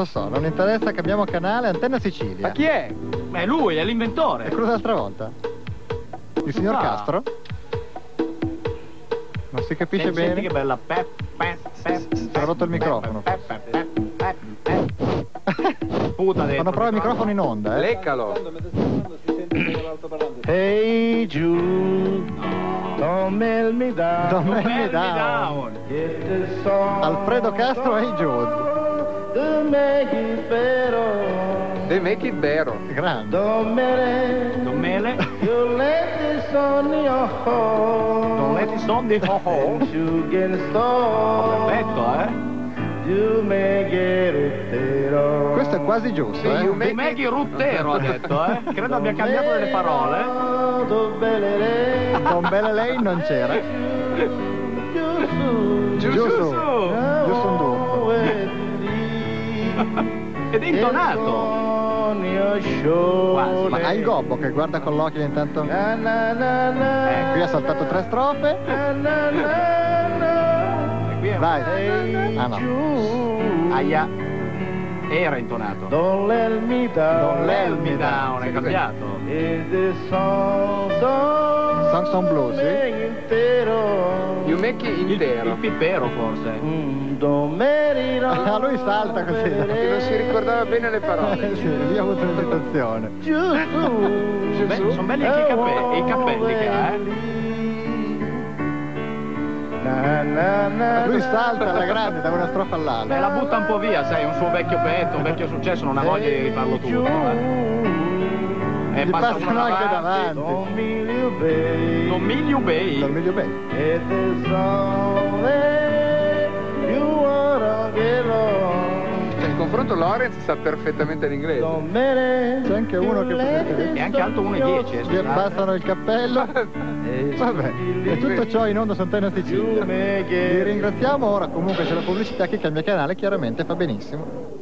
Lo so, non interessa, cambiamo canale, Antenna Sicilia. Ma chi è? È lui, è l'inventore. E cosa l'altra volta? Il signor Castro? Non si capisce bene. Senti che bella Si è rotto il microfono. Puta dentro. Fanno prova il microfono in onda, Leccalo. Hey Jude, don't mail me down. Don't let me Bell me down. Get the song Alfredo Castro e Jude. to make it better. They make it vero. Grande. Don't mail Non mele. you let this on your home. Non let it on the ho-ho. You get started. Perfetto, You make it better. Questo è quasi giusto, Sì, Un Meghi Ruttero ha detto, Credo abbia cambiato delle parole. Don Belle Lane non c'era. Giusto. Giusto un duo. Ed è intonato. Quasi. Ma ha il gobbo che guarda con l'occhio intanto. Qui ha saltato 3 strofe. E qui è un... Vai. Ah no. Aia. Era intonato. Don't let me down. Don't let me down, è cambiato. Is this song Samson Blues, sì? You make it Il intero. pipero forse. Don't let it on. Ah, lui salta così. Che non si ricordava bene le parole. Sì, lì ha avuto un'esitazione. Sono belli anche i cappelli che ha, Lui salta alla grande da una strofa all'altra. la butta un po' via, sai, un suo vecchio pezzo, un vecchio successo, non ha voglia di rifarlo tutto, Gli passa passano uno anche davanti. davanti. Non miglio bei. Non meglio bene. Cioè, in confronto Lorenz sa perfettamente l'inglese. C'è anche uno che È anche alto 1,10. gli abbassano il cappello. Vabbè, e tutto ciò in onda su Antenna Sicilia. Vi ringraziamo, ora comunque c'è la pubblicità che cambia canale, chiaramente fa benissimo.